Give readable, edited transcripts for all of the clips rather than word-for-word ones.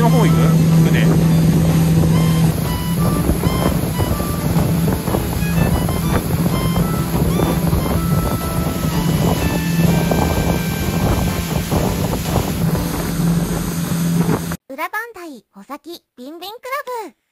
の方行く船。 裏磐梯穂先ビンビンクラブ。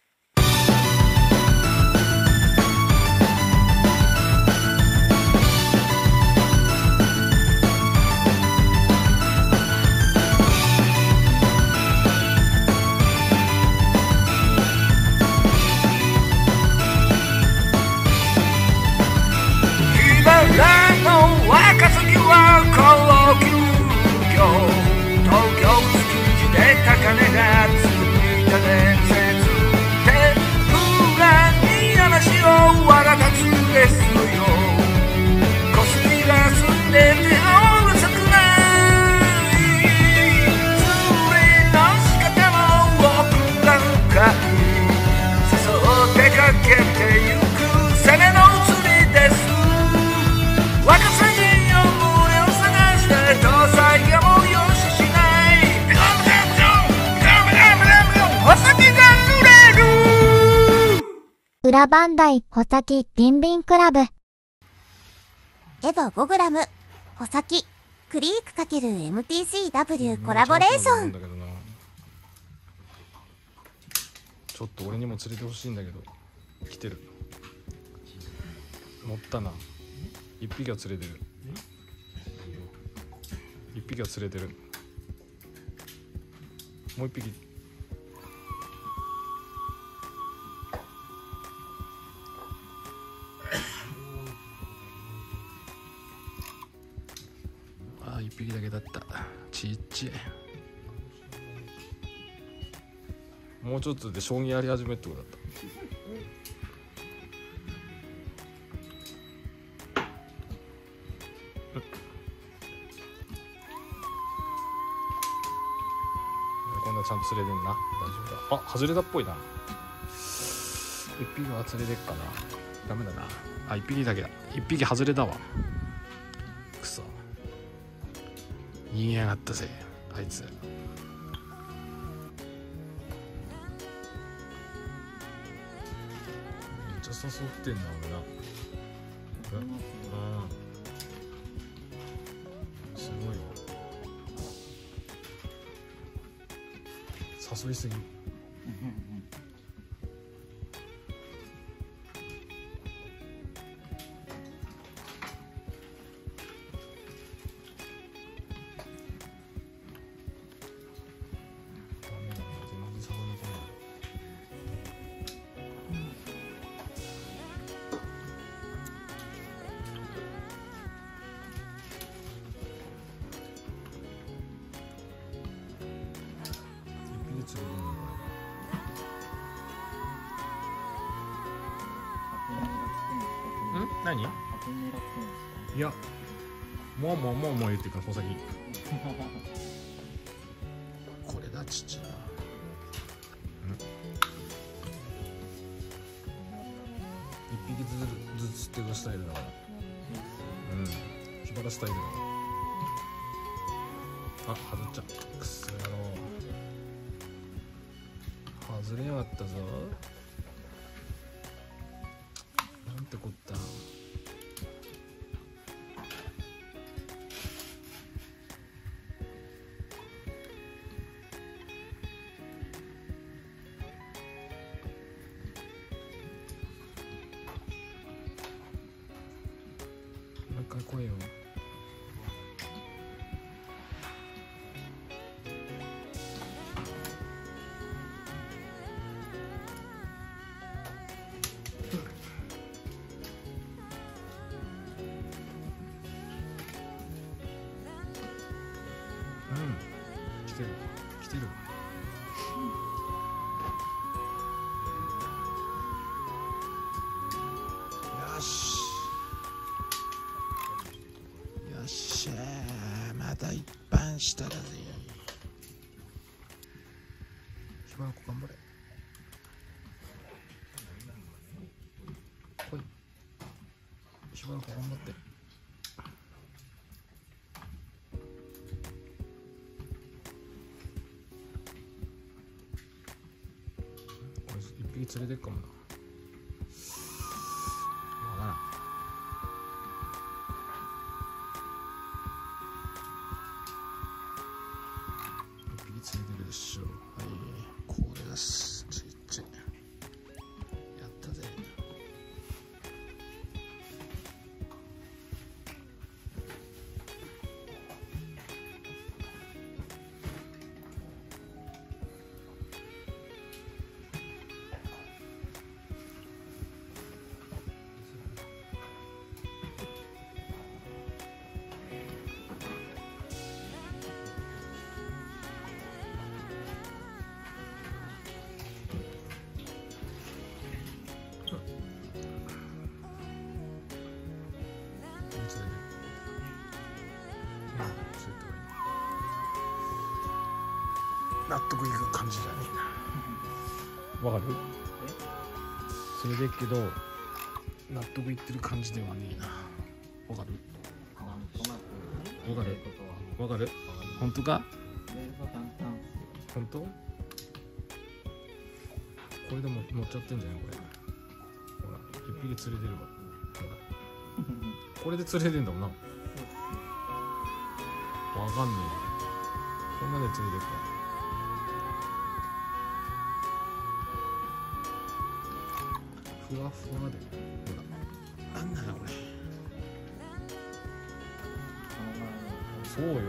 若杉は高級魚、東京築地で高値がついた伝説で、風がに話を笑かつですよ。小杉が住んでてうるさくない釣りの仕方も奥が深い、誘ってかけてゆく攻めの釣りです。若さによ群れを探して搭載がもうよししない。穂先が釣れる。 裏磐梯穂先ビンビンクラブ。エヴァ5グラム穂先クリーク×MTCW コラボレーション。 ちょっと俺にも連れてほしいんだけど。来てる。乗ったな。一匹は釣れてる。一匹は釣れてる。もう一匹。ああ、一匹だけだった。ちっちゃい。もうちょっとで将棋やり始めってことだった。今度はちゃんと釣れてんな。大丈夫だ。あ、外れたっぽいな。一匹は釣れてっかな。ダメだな。あ、一匹だけだ。一匹外れたわ。くそ。逃げやがったぜ、あいつ。めっちゃ誘ってんな、俺な。すごいわ。誘いすぎ。何？いや、もう言ってるから穂先。これだちっちゃな。一匹ずつ釣っていくスタイルだから。引っ張らスタイルだから。あ、外っちゃう。くそ野郎。外れやがったぞ。なんてこった。もう一回来いよ。来てる来てる。よしよっしゃー、また一番下だぜ。しばらく頑張れ。来い、しばらく頑張って。 匹連れてっかもな。わからん。一匹連れてるでしょ。はい、これだし、ちっちゃい。やったぜ。納得いく感じじゃねえな。わかる？それでけど納得いってる感じではねえな。わかる？わかる？わかる？本当か？本当？これでも乗っちゃってんじゃないこれ。ほら、一匹連れてるわ。これで連れてんだもんな。わかんねえ。こんなで連れてるか。ふわふわで、ほら、なんだよこれ。そうよ。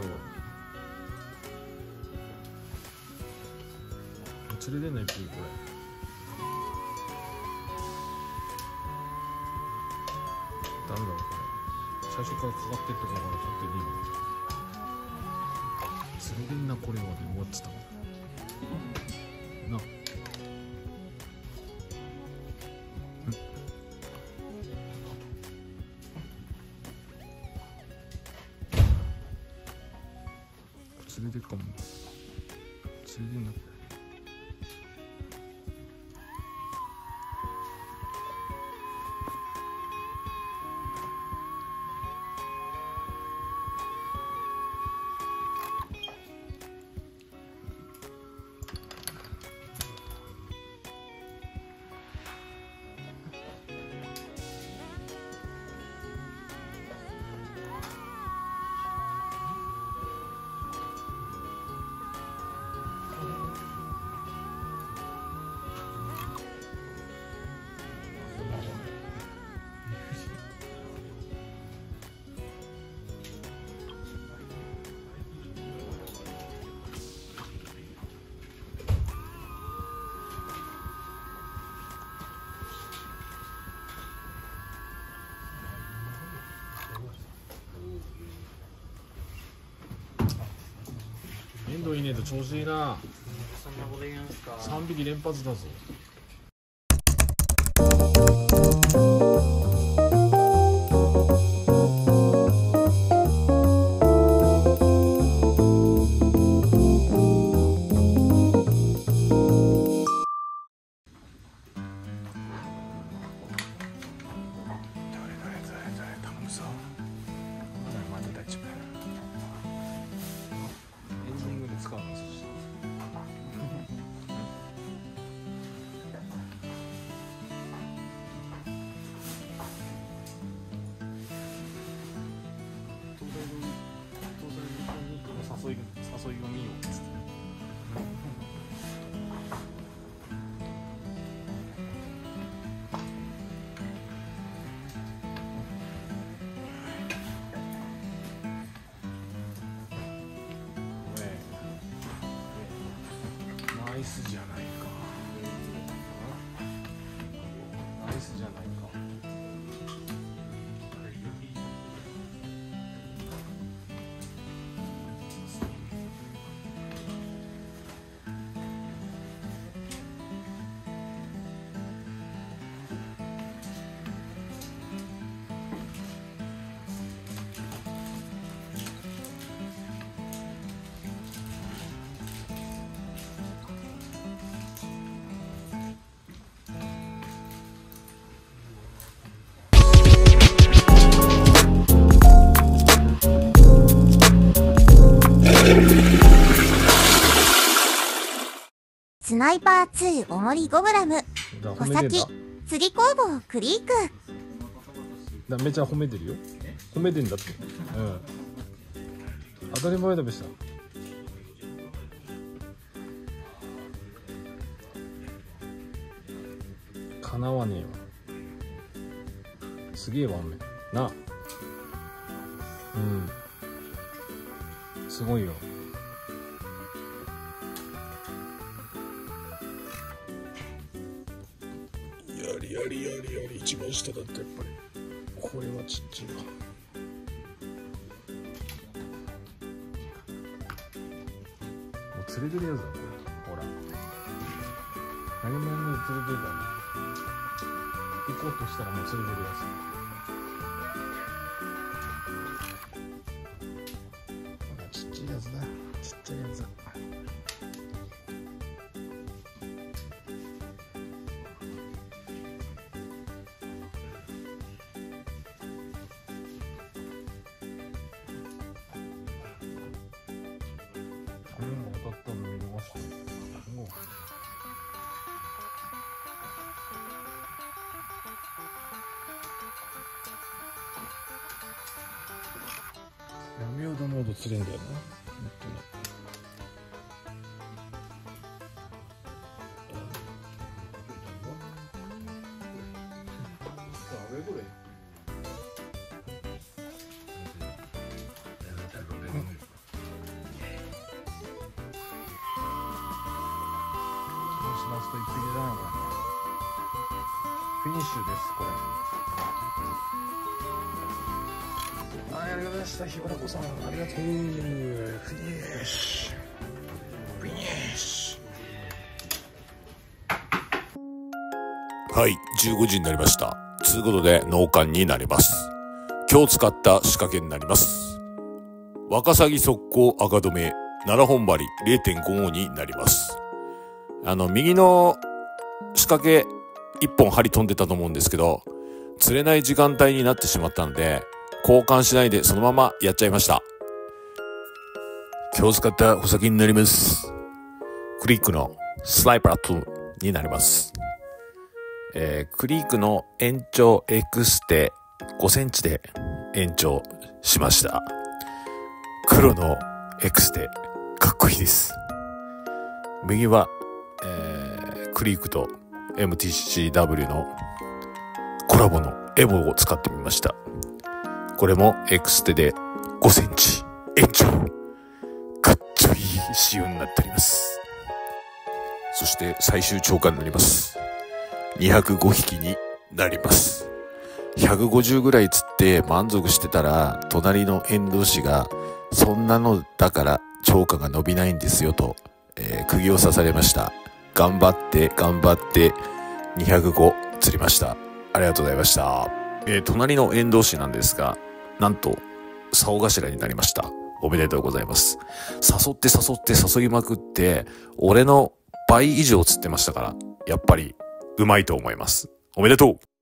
連れてんの一匹これ。誰だろうこれ。最初からかかってってから取っていいの。連れてんなこれはで終わってたな。連れてっかも。連れてんなこれ。遠藤いねえと調子いいな。 そんなこと言うんすか。 3匹連発だぞ。頼むぞ。まだ大丈夫。エンディングで使うの。そして誘いが見ようっつって。ナイスじゃないか。ナイスじゃないか。 スナイパー2重り 5g。 穂先釣り工房クリーク。 めちゃ褒めてるよ。褒めてんだって。当たり前だべした。かなわねえわ。すげえわ雨な。すごいよ。やり一番下だったやっぱり。これはちっちゃいわ。もう釣れてるやつだこれ。ほら何も釣れてるから行こうとしたらもう釣れてるやつ。ほらちっちゃいやつだ。ちっちゃいやつだ。当たったの見逃した。闇夜モード釣れんだよな。ラスト1匹じゃないのかな。フィニッシュですこれ。ありがとうございました。日村子さんありがとう。フィニッシュ。 はい、15時になりました。ということで納棺になります。今日使った仕掛けになります。ワカサギ速攻赤止め7本針 0.55 になります。右の仕掛け1本針飛んでたと思うんですけど、釣れない時間帯になってしまったので、交換しないでそのままやっちゃいました。今日使った穂先になります。クリークのスライパートになります。クリークの延長 X で5センチで延長しました。黒の X でかっこいいです。右はクリークと MTCW のコラボのエボを使ってみました。これも X 手で5センチ延長。かっちょいい仕様になっております。そして最終超過になります。205匹になります。150ぐらい釣って満足してたら、隣の遠藤氏がそんなのだから超過が伸びないんですよと、釘を刺されました。頑張って205釣りました。ありがとうございました。隣の遠藤氏なんですが、なんと竿頭になりました。おめでとうございます。誘いまくって、俺の倍以上釣ってましたから、やっぱりうまいと思います。おめでとう。